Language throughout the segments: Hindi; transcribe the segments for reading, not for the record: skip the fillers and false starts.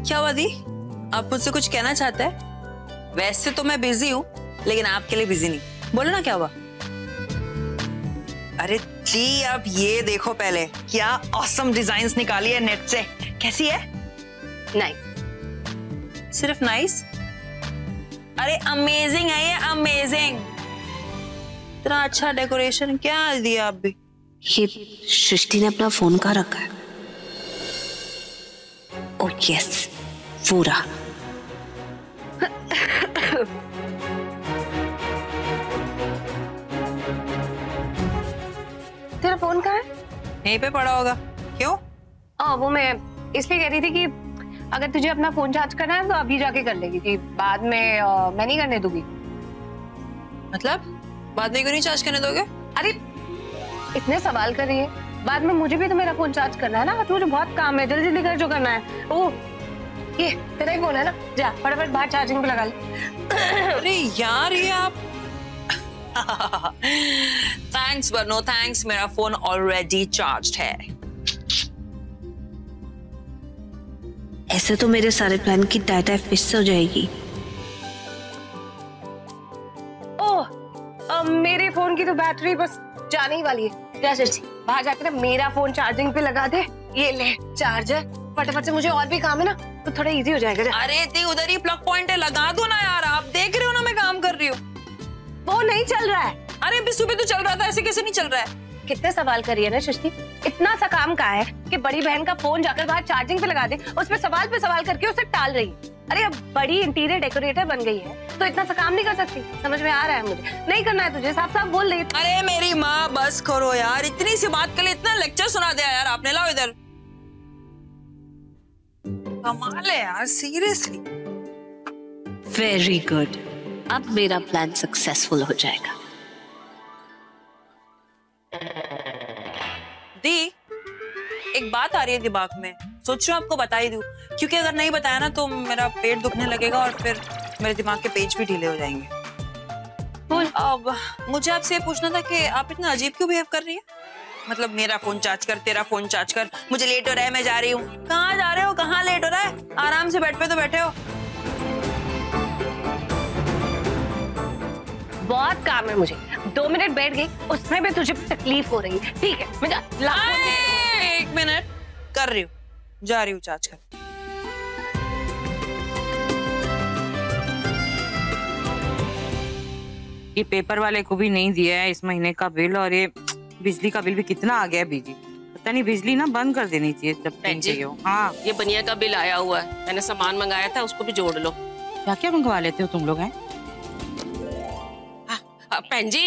क्या हुआ दी? आप मुझसे कुछ कहना चाहते हैं? वैसे तो मैं बिजी हूँ, लेकिन आपके लिए बिजी नहीं। बोलो ना क्या हुआ? अरे जी, आप ये देखो पहले, क्या ऑसम डिजाइन्स निकाली है नेट से। कैसी है? नाइस। सिर्फ नाइस? अरे अमेजिंग है ये, अमेजिंग। इतना अच्छा डेकोरेशन क्या दिया आप भी। ये सृष्टि ने अपना फोन कहाँ रखा है? ओह यस, वो रहा। तेरा फोन कहाँ है? यहीं पे पड़ा होगा। क्यों? वो मैं इसलिए कह रही थी कि अगर तुझे अपना फोन चार्ज करना है तो अभी जाके कर लेगी, कि बाद में मैं नहीं करने दूंगी। मतलब बाद में क्यों नहीं चार्ज करने दोगे? अरे इतने सवाल कर रही है, बाद में मुझे भी तो मेरा फोन चार्ज करना है ना। मुझे बहुत काम है, जल्दी जल्दी कर जो करना है। ओ ये तेरा ही फोन है ना, जा फटाफट बाहर चार्जिंग पे लगा ले। अरे यार ये आप थैंक्स बट नो थैंक्स, मेरा फोन ऑलरेडी चार्ज्ड है। ऐसे तो मेरे सारे प्लान की डाटा फिक्स हो जाएगी। ओह मेरे फोन की तो बैटरी बस जाने ही वाली है। जा सृष्टि, बाहर जाकर ना मेरा फोन चार्जिंग पे लगा दे। ये ले चार्जर, फटाफट से, मुझे और भी काम है ना, तो थोड़ा इजी हो जाएगा। अरे दी उधर ही प्लग पॉइंट है, लगा दो ना यार। आप देख रहे हो ना मैं काम कर रही हूँ। वो नहीं चल रहा है। अरे अभी सुबह तो चल रहा था, ऐसे कैसे नहीं चल रहा है? कितने सवाल करिए ना सृष्टि, इतना सा काम का है कि बड़ी बहन का फोन जाकर बाहर चार्जिंग पे लगा दे, उस पे सवाल करके उसे टाल रही है। अरे अब बड़ी इंटीरियर डेकोरेटर बन गई है तो इतना सा काम नहीं कर सकती। समझ में आ रहा है मुझे, नहीं करना है तुझे, साफ साफ बोल रही। अरे मेरी माँ बस करो यार, इतनी सी बात के लिए इतना लेक्चर सुना दिया यार आपने। लाओ इधर। कमाल है यार, सीरियसली। वेरी गुड, अब मेरा प्लान सक्सेसफुल हो जाएगा। दी एक बात आ रही है दिमाग में, सोच रही हूँ आपको बता ही दूं, क्योंकि अगर नहीं बताया ना तो मेरा पेट दुखने लगेगा और फिर मेरे दिमाग के पेज भी ढीले हो जाएंगे। बोल। अब मुझे आपसे पूछना था कि आप इतना अजीब क्यों बिहेव कर रही है? मतलब मेरा फोन चार्ज कर, तेरा फोन चार्ज कर, मुझे लेट हो रहा है, मैं जा रही हूँ। कहाँ जा रहे हो? कहाँ लेट हो रहा है? आराम से बेड पे तो बैठे हो। बहुत काम है मुझे, 2 मिनट बैठ गई, उसमें भी तुझे तकलीफ हो रही है। ठीक है, मैं एक मिनट कर रही हूँ, जा रही हूँ चार्ज कर। ये पेपर वाले को भी नहीं दिया है इस महीने का बिल, और ये बिजली का बिल भी कितना आ गया बिजली। पता नहीं, बिजली ना बंद कर देनी चाहिए जब चाहिए हो। हाँ, ये बनिया का बिल आया हुआ है, मैंने सामान मंगाया था, उसको भी जोड़ लो। क्या क्या मंगवा लेते हो तुम लोग? हैं बहन जी,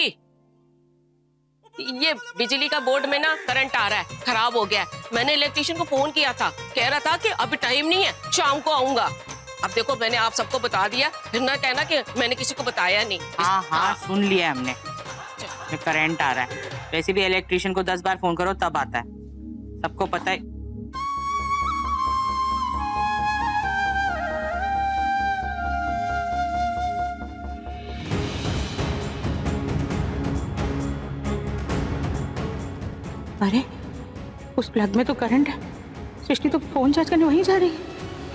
ये बिजली का बोर्ड में ना करंट आ रहा है, खराब हो गया है। मैंने इलेक्ट्रिशियन को फोन किया था, कह रहा था कि अभी टाइम नहीं है, शाम को आऊंगा। अब देखो मैंने आप सबको बता दिया, फिर ना कहना कि मैंने किसी को बताया नहीं। हाँ हाँ, सुन लिया हमने, करंट आ रहा है। वैसे भी इलेक्ट्रिशियन को 10 बार फोन करो तब आता है, सबको पता है। अरे उस प्लग में तो करंट है, सृष्टि तो फोन चार्ज करने वहीं जा रही है।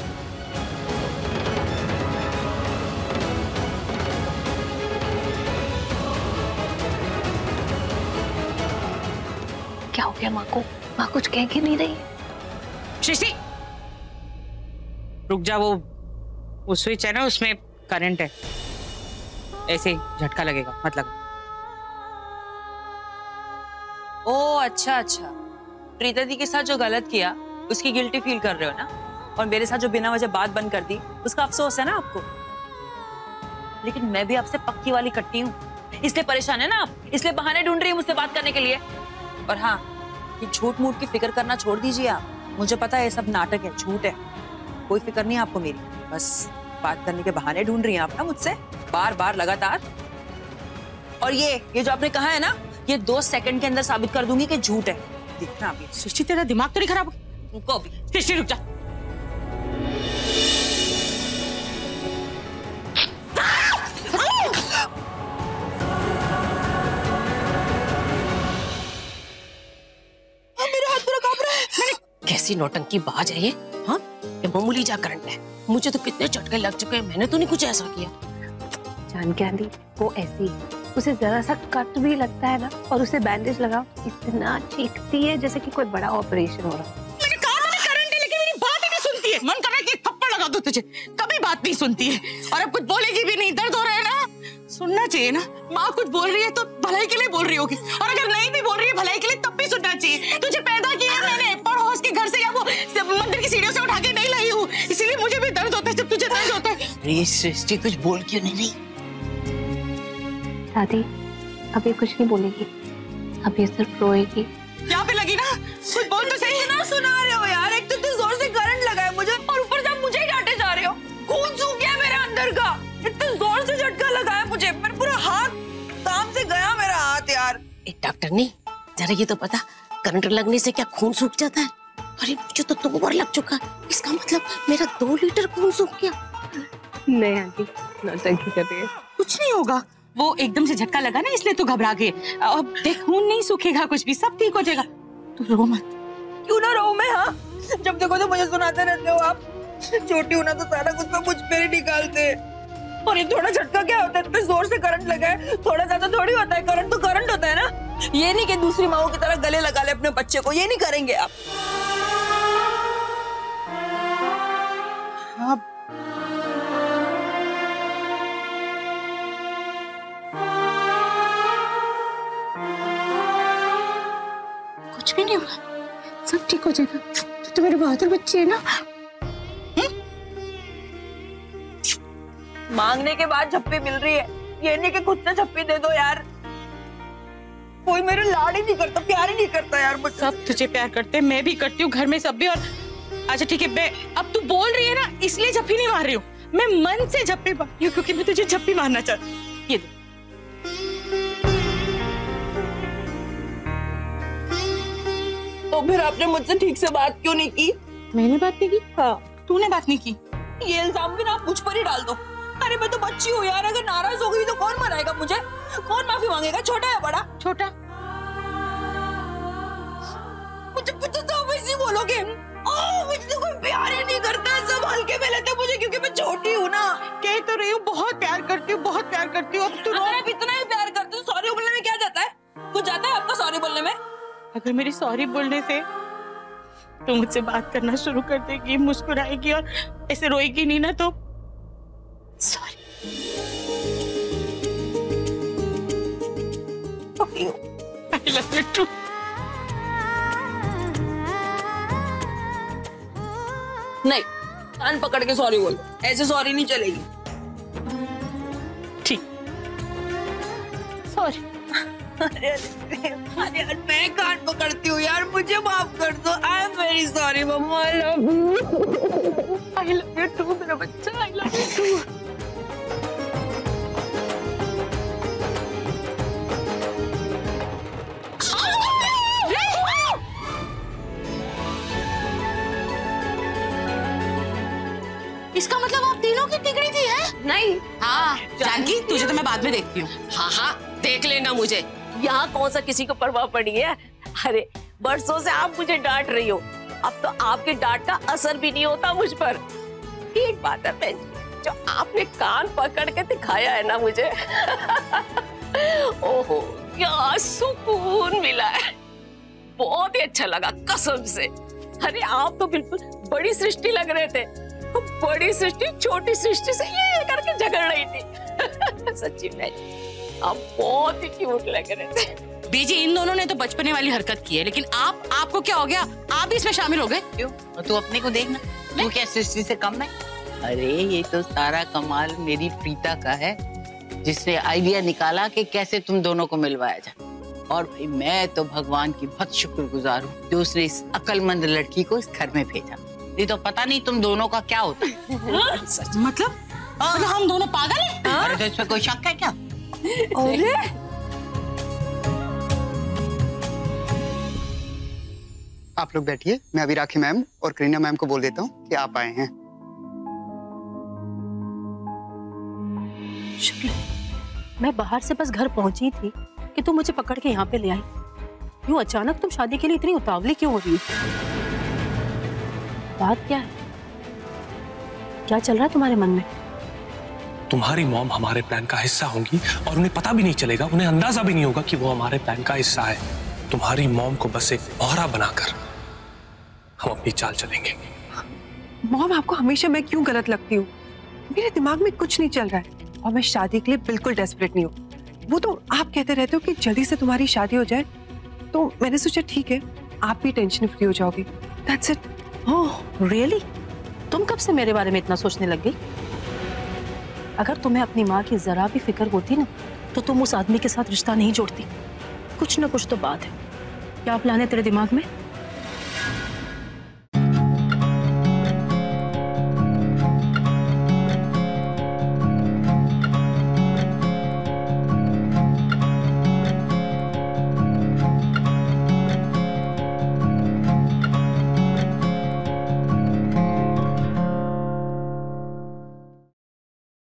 क्या हो गया माँ को? माँ कुछ कह के नहीं रही? सृष्टि रुक जा, वो स्विच है ना, उसमें करंट है, ऐसे झटका लगेगा, मत लगा। ओह अच्छा अच्छा, प्रीता दी के साथ जो गलत किया उसकी गिल्टी फील कर रहे हो ना, और मेरे साथ जो बिना वजह बात बंद कर दी उसका अफसोस है ना आपको। लेकिन मैं भी आपसे पक्की वाली कट्टी हूँ, इसलिए परेशान है ना आप, इसलिए बहाने ढूंढ रही हूँ मुझसे बात करने के लिए। और हाँ, ये झूठ मूठ की फिक्र करना छोड़ दीजिए आप। मुझे पता है ये सब नाटक है, झूठ है, कोई फिक्र नहीं आपको मेरी। बस बात करने के बहाने ढूंढ रही हैं आप ना मुझसे बार बार लगातार। और ये जो आपने कहा है ना, ये 2 सेकंड के अंदर साबित कर दूंगी कि झूठ है। देखना अभी। सृष्टि तेरा दिमाग तो नहीं खराब? रुको अभी। सृष्टि रुक जा। कैसी नौटंकी बाज है ये? हाँ, ये मामूली जा करंट है। मुझे तो कितने झटके लग चुके हैं, मैंने तो नहीं कुछ ऐसा किया। जान के आंधी वो ऐसी है, उसे जरा सा कट भी लगता है ना और उसे बैंडेज लगाओ, इतना चीखती है जैसे कि कोई बड़ा ऑपरेशन हो रहा है। मैंने कहा था करंट है, लेकिन मेरी बात ही नहीं सुनती है। मन कर रहा है कि थप्पड़ लगा दो तुझे, कभी बात नहीं सुनती है और अब कुछ बोलेगी भी नहीं। दर्द हो रहा है ना, सुनना चाहिए ना। माँ कुछ बोल रही है तो भलाई के लिए बोल रही होगी, और अगर नहीं भी बोल रही है भलाई के लिए तब भी सुनना चाहिए। तुझे पैदा किया मैंने पड़ोस के घर से या वो मंदिर की सीढ़ियों से उठा के नहीं लाई हूँ, इसीलिए मुझे भी दर्द होता है जब तुझे दर्द होता है। अरे सृष्टि कुछ बोल क्यों नहीं रही? दादी अब ये कुछ नहीं बोलेगी, अब ये सिर्फ रोएगी। यहाँ पे लगी ना, कुछ बोल तो सही। ना सुना रहे हो यार, एक तो इतने जोर से करंट लगा है मुझे और ऊपर से आप मुझे ही डांटे जा रहे हो। खून सूख गया मेरे अंदर का, इतने जोर से झटका लगा है मुझे, मेरा पूरा हाथ काम से गया मेरा हाथ यार। एक डॉक्टर ने जरा ये तो पता, करंट लगने से क्या खून सूख जाता है? अरे मुझे तो 2 बार लग चुका, इसका मतलब मेरा 2 लीटर खून सूख गया। नहीं आंटी, नौटंकी कर रही है। कुछ नहीं होगा, वो एकदम से झटका लगा ना इसलिए तो घबरा गए। अब देख खून नहीं सूखेगा, कुछ भी सब ठीक हो जाएगा, तू रो मत। क्यों ना रहूं मैं? हाँ, जब देखो तो मुझे सुनाते रहते हो आप। छोटी हूं ना तो सारा कुछ तो मुझ पे ही निकालते। और ये थोड़ा झटका क्या होता है? इतने जोर से करंट लगा है, थोड़ा ज्यादा थोड़ी होता है। करंट तो करंट होता है ना। ये नहीं कि दूसरी माओ की तरह गले लगा ले अपने बच्चे को, ये नहीं करेंगे आप। हाँ। कुछ भी नहीं होगा, सब ठीक हो जाएगा। तो मेरे बहादुर बच्चे है ना। मांगने के बाद झप्पी मिल रही है, ये नहीं कि खुद से झप्पी दे दो यार। कोई मेरे लाड ही नहीं करता, प्यार ही नहीं करता यार मुझसे। सब तुझे प्यार करते हैं, मैं भी करती हूँ, घर में सब भी। और अच्छा ठीक है, मैं अब तू बोल रही है ना इसलिए झप्पी नहीं मार रही हूँ, मैं मन से झप्पी मार रही हूँ क्योंकि मैं तुझे झप्पी मारना चाहती हूँ। ये दे। तो फिर आपने मुझसे ठीक से बात क्यों नहीं की? मैंने बात नहीं की? हाँ, तूने बात नहीं की? ये इल्जाम भी ना आप मुझ पर ही डाल दो। अरे मैं तो बच्ची हूँ यार, अगर नाराज हो गई तो कौन मनाएगा मुझे? कौन माफी मांगेगा? छोटा है बड़ा? छोटा। मुझे तो आप ऐसे बोलोगे। मुझे तो कोई प्यार ही नहीं करता, सब हल्के में लेते मुझे क्योंकि मैं छोटी हूँ ना। कह तो रही हूँ बहुत प्यार करती हूँ, बहुत प्यार करती हूँ। अब तू अगर आप इतना ही प्यार करते हो, सॉरी बोलने में क्या जाता है? कुछ जाता है आपका सॉरी बोलने में? अगर मेरी सॉरी बोलने से तू मुझसे बात करना शुरू कर देगी, मुस्कुराएगी और ऐसे रोएगी नहीं ना, तो sorry. I love you too. नहीं, कान पकड़ के सॉरी बोलो, ऐसे सॉरी नहीं चलेगी। ठीक, सॉरी। अरे मैं कान पकड़ती हूँ यार, मुझे माफ कर दो। आई एम वेरी सॉरी मम्मा, I love you. I love you too मेरा बच्चा, I love you too. इसका मतलब आप तीनों की तिगड़ी थी है? नहीं, हाँ जानकी, तुझे तो मैं बाद में देखती हूँ। हाँ हाँ देख लेना मुझे, यहाँ कौन सा किसी को परवाह पड़ी है। अरे बरसों से आप मुझे डांट रही हो, अब तो आपके डांट का असर भी नहीं होता मुझ पर। एक बात है बहन जी, जो आपने कान पकड़ के दिखाया है ना मुझे ओहो क्या सुकून मिला है, बहुत ही अच्छा लगा कसम से। अरे आप तो बिल्कुल बड़ी सृष्टि लग रहे थे, बड़ी सृष्टि छोटी सृष्टि से ये करके झगड़ रही थी सच्ची में आप बहुत ही क्यूट लग रहे थे। बीजी इन दोनों ने तो बचपने वाली हरकत की है, लेकिन आपको क्या हो गया? आप भी इसमें शामिल हो गए? क्यों? और तू अपने को देखना, तू क्या सृष्टि से कम है? अरे ये तो सारा कमाल मेरी प्रीता का है, जिसने आइडिया निकाला कि कैसे तुम दोनों को मिलवाया जाए। और भाई मैं तो भगवान की बहुत शुक्रगुजार हूँ जो उसने इस अक्लमंद लड़की को इस घर में भेजा। नहीं तो पता नहीं तुम दोनों का क्या होता। मतलब हम दोनों पागल हैं? अरे तो इसमें कोई शक है क्या? अरे आप लोग बैठिए, मैं अभी राखी मैम और करीना मैम को बोल देता हूँ कि आप आए हैं। शुक्ला, मैं बाहर से बस घर पहुंची थी कि तुम मुझे पकड़ के यहाँ पे ले आई। यूं अचानक तुम शादी के लिए इतनी उतावली क्यों हो रही हो? बात क्या है? क्या चल रहा है तुम्हारे मन में? तुम्हारी मॉम हमारे प्लान का हिस्सा होंगी और उन्हें पता भी नहीं चलेगा, उन्हें अंदाजा भी नहीं होगा कि वो हमारे प्लान का हिस्सा है। तुम्हारी मॉम को बस एक मोहरा बनाकर हम अपनी चाल चलेंगे। मॉम, आपको हमेशा मैं क्यों गलत लगती हूँ? मेरे दिमाग में कुछ नहीं चल रहा है और मैं शादी के लिए बिल्कुल डेस्परेट नहीं हूँ। वो तो आप कहते रहते हो कि जल्दी से तुम्हारी शादी हो जाए, तो मैंने सोचा ठीक है, आप भी टेंशन फ्री हो जाओगी। That's it. Oh really? तुम कब से मेरे बारे में इतना सोचने लग गई? अगर तुम्हें अपनी माँ की जरा भी फिक्र होती ना, तो तुम उस आदमी के साथ रिश्ता नहीं जोड़ती। कुछ ना कुछ तो बात है। क्या प्लान है तेरे दिमाग में?